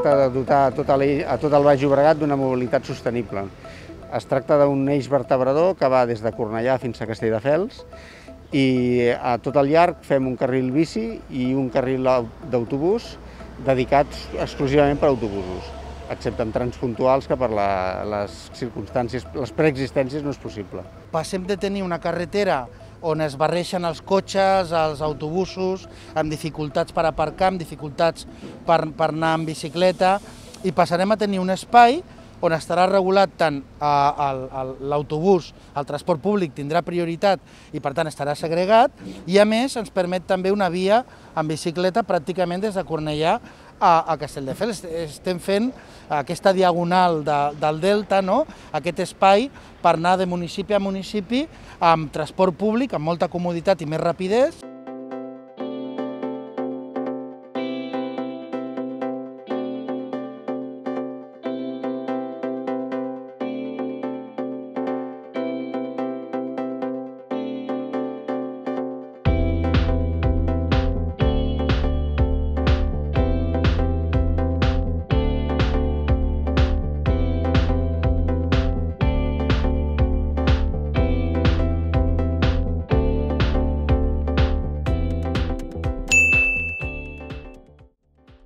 tracta de dotar a tot el Baix Llobregat d'una mobilitat sostenible. Es tracta d'un eix vertebrador que va des de Cornellà fins a Castelldefels i a tot el llarg fem un carril bici i un carril d'autobús dedicats exclusivament per a autobusos, excepte en trams puntuals que per les circumstàncies, les preexistències no és possible. Passem de tenir una carretera on es barreixen els cotxes, els autobusos, amb dificultats per aparcar, amb dificultats per anar en bicicleta, i passarem a tenir un espai on estarà regulat tant l'autobús, el transport públic tindrà prioritat i per tant estarà segregat, i a més ens permet també una via en bicicleta pràcticament des de Cornellà a Castelldefels. Estem fent aquesta diagonal del delta, aquest espai per anar de municipi a municipi amb transport públic, amb molta comoditat i més rapidesa.